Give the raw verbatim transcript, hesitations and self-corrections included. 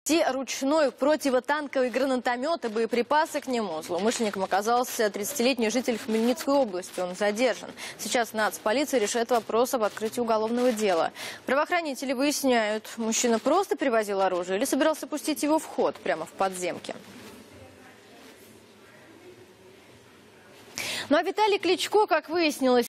Ручной противотанковый гранатомет и боеприпасы к нему. Злоумышленником оказался тридцатилетний житель Хмельницкой области. Он задержан. Сейчас нацполиция решает вопрос об открытии уголовного дела. Правоохранители выясняют, мужчина просто привозил оружие или собирался пустить его в ход прямо в подземке. Ну а Виталий Кличко, как выяснилось,